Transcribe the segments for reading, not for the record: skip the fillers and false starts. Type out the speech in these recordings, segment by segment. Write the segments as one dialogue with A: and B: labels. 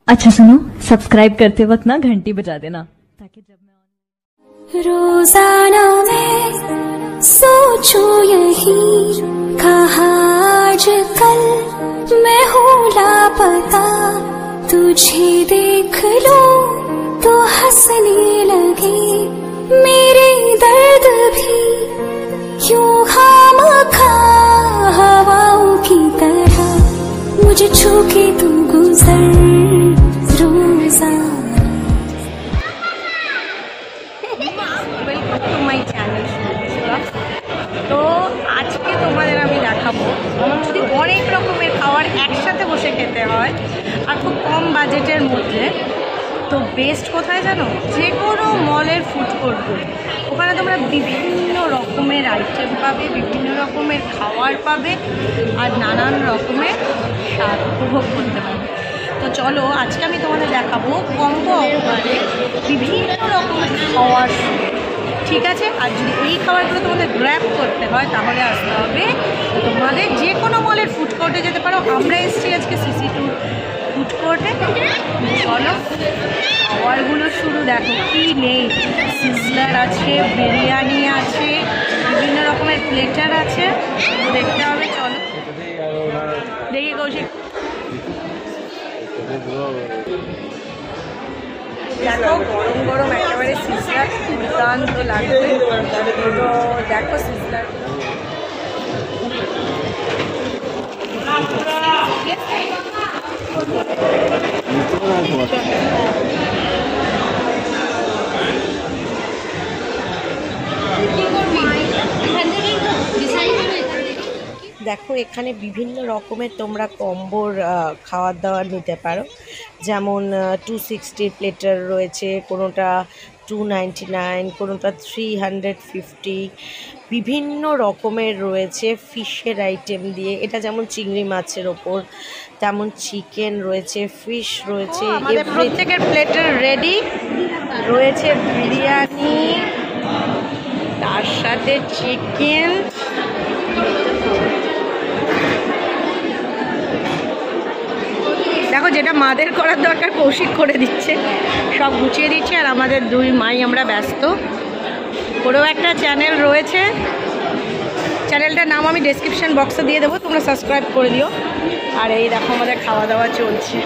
A: अच्छा सुनो, सब्सक्राइब करते वक्त ना घंटी बजा देना ताकि जब मैं
B: रोजाना मैं सोचूं यही कहा आजकल मैं हूँ लापता तुझे देख लो तो हंसने लगे मेरे दर्द भी यूं खामखा हवाओं की तरह मुझे छू के तू गुजर
C: তো আজকে তোমাদের আমি দেখাবো যদি অনেক রকমের খাবার একসাথে বসে খেতে হয় আর খুব কম বাজেটের মধ্যে, তো বেস্ট কোথায় জানো? যে কোনো মলের ফুড কোর্টগুলো, ওখানে তোমরা বিভিন্ন রকমের আইটেম পাবে, বিভিন্ন রকমের খাবার পাবে আর নানান রকমের স্বাদ উপভোগ করতে পারবে। তো চলো আজকে আমি তোমাদের দেখাবো কম্বো অফারে বিভিন্ন রকমের খাওয়ার, ঠিক আছে? আর যদি এই খাবারগুলো তোমাদের গ্র্যাব করতে হয় তাহলে আসতে হবে তোমাদের যে কোনো মলের ফুড কোর্টে যেতে পারো। আমরা এসেছি আজকে সিসি2 ফুড কোর্টে। চলো খাবারগুলো শুরু দেখো কি নেই, সিজলার আছে, বিরিয়ানি আছে, বিভিন্ন রকমের প্লেটার আছে, দেখতে হবে। চলো দেখি কৌশিক, দেখো গরম গরম একেবারে সিজলার দুর্দান্ত লাগবে। তো দেখো সিজলার দেখো এখানে বিভিন্ন রকমের তোমরা কম্বোর খাওয়ার দাওয়ার নিতে পারো, যেমন 260 প্লেটার রয়েছে, কোনোটা 299, কোনোটা 350, বিভিন্ন রকমের রয়েছে ফিশের আইটেম দিয়ে। এটা যেমন চিংড়ি মাছের ওপর, তেমন চিকেন রয়েছে, ফিশ রয়েছে, প্রত্যেকের প্লেটার রেডি রয়েছে। বিরিয়ানি, তার সাথে চিকেন, দেখো যেটা মাদের করার দরকার কৌশিক করে দিচ্ছে, সব গুছিয়ে দিচ্ছে। আর আমাদের দুই মাই আমরা ব্যস্ত। ওরও একটা চ্যানেল রয়েছে, চ্যানেলটার নাম আমি ডেসক্রিপশন বক্সে দিয়ে দেবো, তোমরা সাবস্ক্রাইব করে দিও। আর এই দেখো আমাদের খাওয়া দাওয়া চলছে।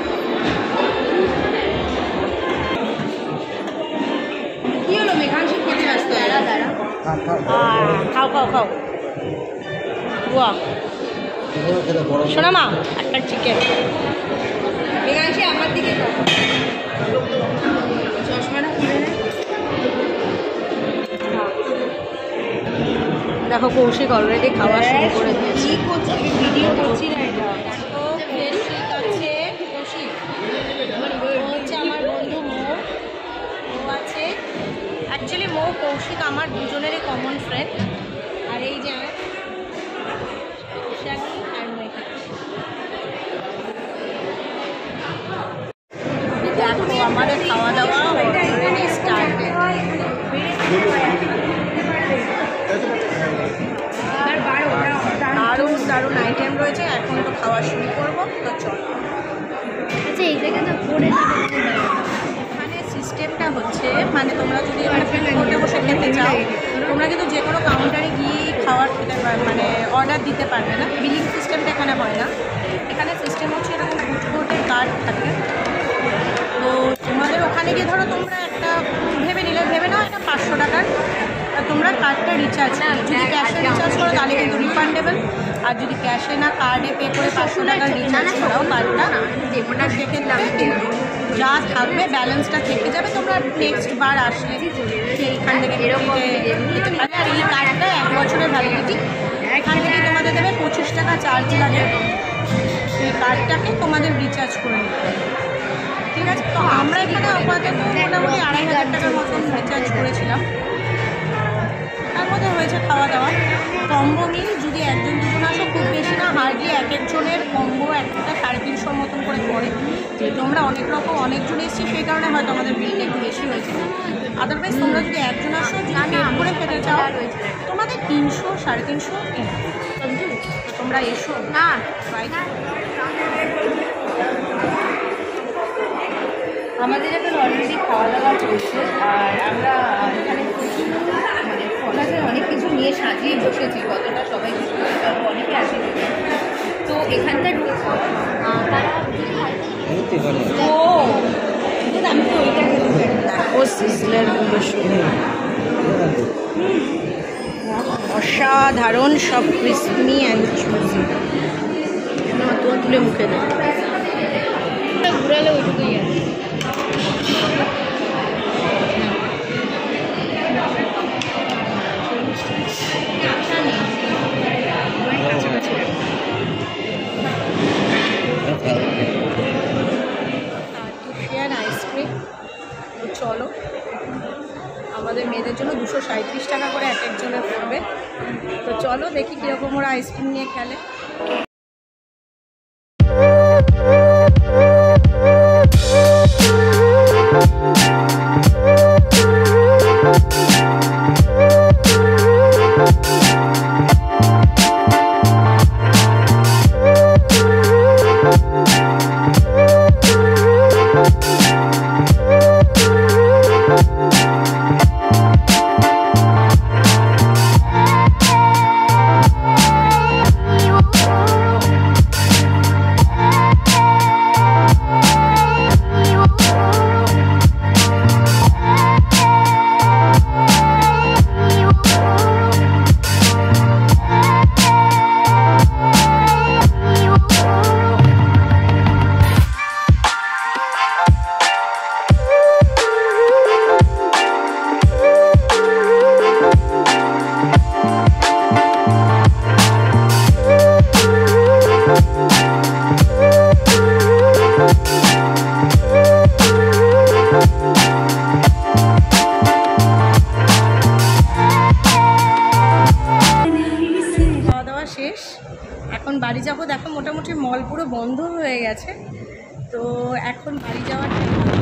C: কি হলো মেঘাংশী খেতে ব্যস্ত? খাও খাও খাও। বাহ শোনা মা, একটা চিকেন। মেঘাংশী আমার দিকে চশমাটা খুলে নেয়। দেখো কৌশিক অলরেডি খাওয়া শুরু করে দিয়েছি। ভিডিও করছি না এটা। দেখো কৌশিক আছে, কৌশিক হচ্ছে আমার বন্ধু মৌ, ও আছে। অ্যাকচুয়ালি মৌ কৌশিক আমার দুজনেরই কমন ফ্রেন্ড। আর এই যে দেখো আমাদের খাওয়া দাওয়া অলরেডি স্টার্টেড। দারুণ দারুণ আইটেম রয়েছে, এখন তো খাওয়া শুরু করবো। তো চলো, আচ্ছা এই জায়গাটা পড়ে এখানে সিস্টেমটা হচ্ছে, মানে তোমরা যদি এখানে ফুড কোর্টে বসে খেতে চাও তোমরা কিন্তু যে কোনো কাউন্টারে গিয়ে খাবার খেতে পারবে, মানে অর্ডার দিতে পারবে না। বিলিং সিস্টেমটা এখানে হয় না। এখানে সিস্টেম হচ্ছে এরকম ফুড কোর্টের কার্ড থাকে। তো তোমাদের ওখানে গিয়ে ধরো তোমরা একটা ভেবে নাও এটা 500 টাকার, তোমরা কার্ডটা রিচার্জ করো। যদি ক্যাশে রিচার্জ করো তাহলে কিন্তু রিফান্ডেবল, আর যদি ক্যাশে না কার্ডে পে করে 500 টাকা রিচার্জ করাও কার্ডটা, ওটা দেখে যা থাকবে ব্যালেন্সটা থেকে যাবে। তোমরা নেক্সট বার আসলে সেইখান থেকে দিতে পারবে। আর এই কার্ডটা 1 বছরের ভ্যালিডিটি, এখান থেকে তোমাদের দেবে 25 টাকা চার্জ লাগে। সেই কার্ডটাকে তোমাদের রিচার্জ করে নিতে হবে, ঠিক আছে? তো আমরা এখানে আপাতত মোটামুটি 2500 টাকার মতন রিচার্জ করেছিলাম। তার মধ্যে হয়েছে খাওয়া দাওয়া। কম্বো মিল যদি একজন দুজন আসো, খুব বেশি না, হার্ডলি এক একজনের কম্বো একটা 350 মতন করে পড়ে। যেহেতু আমরা অনেকজন এসেছি সেই কারণে হয়তো আমাদের বিলটা একটু বেশি হয়েছে। আদারওয়াইজ তোমরা যদি একজন আসো, যদি পেট করে খেতে চাও তোমাদের 300 350 তোমরা এসো না। আমাদের এখন অলরেডি খাওয়া দাওয়া চলছে, আর আমরা এখানে মানে ফোনাতে অনেক কিছু নিয়ে সাজিয়ে বসেছি, কতটা সবাই অনেকে আসে। তো এখানকার আমি তো ওইটা দেখো সিজলারগুলো অসাধারণ, সব ক্রিসপি অ্যান্ড জুসি। তুলে মুখে দেয় ঘুরালে ওইটুকুই আছে। আইসক্রিম চলো, আমাদের মেয়েদের জন্য 237 টাকা করে এক একজনের পড়বে। তো চলো দেখি কীরকম ওরা আইসক্রিম নিয়ে খেলে। এখন বাড়ি যাবো। দেখো মোটামুটি মল পুরো বন্ধ হয়ে গেছে, তো এখন বাড়ি যাওয়ার